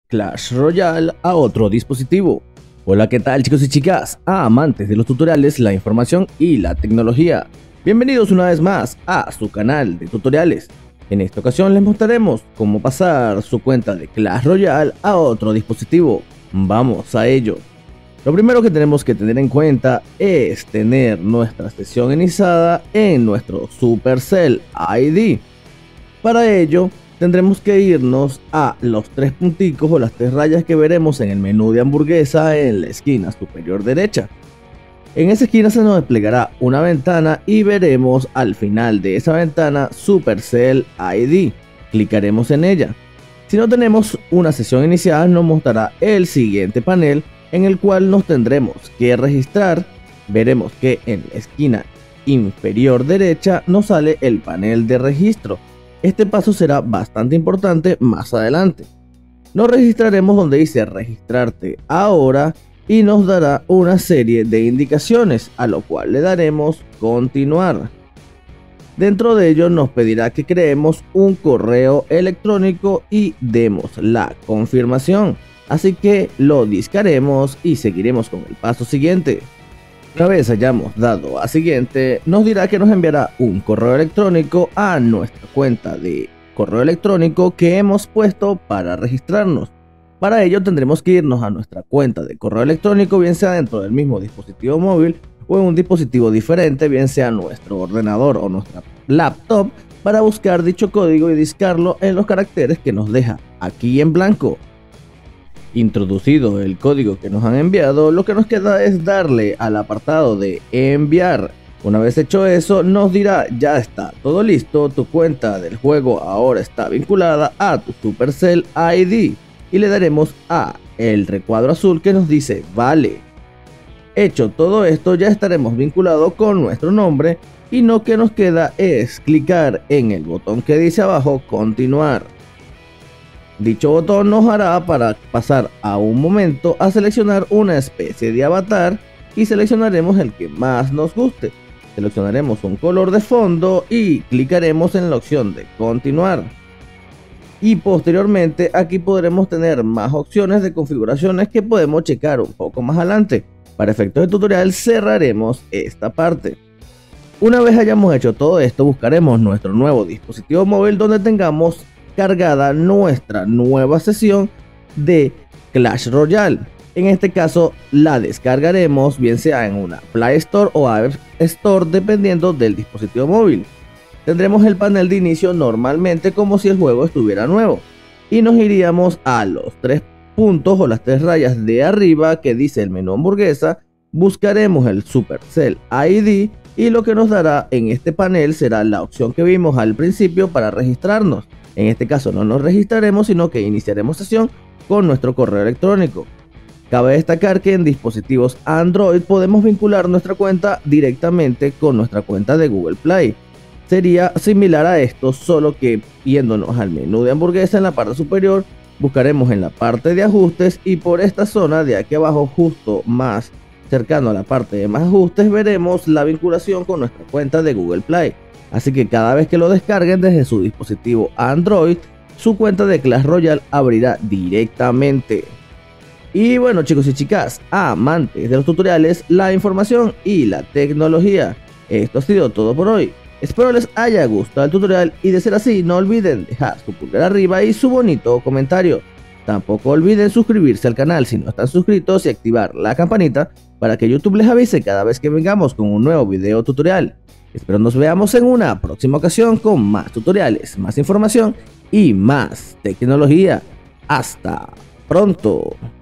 Clash Royale a otro dispositivo. Hola, ¿qué tal chicos y chicas? Amantes de los tutoriales, la información y la tecnología. Bienvenidos una vez más a su canal de tutoriales. En esta ocasión les mostraremos cómo pasar su cuenta de Clash Royale a otro dispositivo. Vamos a ello. Lo primero que tenemos que tener en cuenta es tener nuestra sesión iniciada en nuestro Supercell ID. Para ello tendremos que irnos a los tres punticos o las tres rayas que veremos en el menú de hamburguesa en la esquina superior derecha. En esa esquina se nos desplegará una ventana y veremos al final de esa ventana Supercell ID. Clicaremos en ella. Si no tenemos una sesión iniciada, nos mostrará el siguiente panel en el cual nos tendremos que registrar. Veremos que en la esquina inferior derecha nos sale el panel de registro. Este paso será bastante importante más adelante. Nos registraremos donde dice registrarte ahora y nos dará una serie de indicaciones, a lo cual le daremos continuar. Dentro de ello nos pedirá que creemos un correo electrónico y demos la confirmación. Así que lo discaremos y seguiremos con el paso siguiente. Una vez hayamos dado a siguiente, nos dirá que nos enviará un correo electrónico a nuestra cuenta de correo electrónico que hemos puesto para registrarnos. Para ello tendremos que irnos a nuestra cuenta de correo electrónico, bien sea dentro del mismo dispositivo móvil o en un dispositivo diferente, bien sea nuestro ordenador o nuestra laptop, para buscar dicho código y discarlo en los caracteres que nos deja aquí en blanco. Introducido el código que nos han enviado, lo que nos queda es darle al apartado de enviar. Una vez hecho eso, nos dirá ya está todo listo, tu cuenta del juego ahora está vinculada a tu Supercell ID y le daremos a el recuadro azul que nos dice vale. Hecho todo esto, ya estaremos vinculados con nuestro nombre y lo que nos queda es clicar en el botón que dice abajo continuar. Dicho botón nos hará para pasar a un momento a seleccionar una especie de avatar y seleccionaremos el que más nos guste. Seleccionaremos un color de fondo y clicaremos en la opción de continuar. Y posteriormente aquí podremos tener más opciones de configuraciones que podemos checar un poco más adelante. Para efectos de tutorial cerraremos esta parte. Una vez hayamos hecho todo esto, buscaremos nuestro nuevo dispositivo móvil donde tengamos cargada nuestra nueva sesión de Clash Royale. En este caso la descargaremos bien sea en una Play Store o App Store dependiendo del dispositivo móvil. Tendremos el panel de inicio normalmente como si el juego estuviera nuevo y nos iríamos a los tres puntos o las tres rayas de arriba que dice el menú hamburguesa. Buscaremos el Supercell ID y lo que nos dará en este panel será la opción que vimos al principio para registrarnos. En este caso no nos registraremos, sino que iniciaremos sesión con nuestro correo electrónico. Cabe destacar que en dispositivos Android podemos vincular nuestra cuenta directamente con nuestra cuenta de Google Play. Sería similar a esto, solo que yéndonos al menú de hamburguesa en la parte superior, buscaremos en la parte de ajustes y por esta zona de aquí abajo, justo más cercano a la parte de más ajustes, veremos la vinculación con nuestra cuenta de Google Play. Así que cada vez que lo descarguen desde su dispositivo Android, su cuenta de Clash Royale abrirá directamente. Y bueno chicos y chicas, amantes de los tutoriales, la información y la tecnología, esto ha sido todo por hoy. Espero les haya gustado el tutorial y de ser así no olviden dejar su pulgar arriba y su bonito comentario. Tampoco olviden suscribirse al canal si no están suscritos y activar la campanita para que YouTube les avise cada vez que vengamos con un nuevo video tutorial. Espero nos veamos en una próxima ocasión con más tutoriales, más información y más tecnología. Hasta pronto.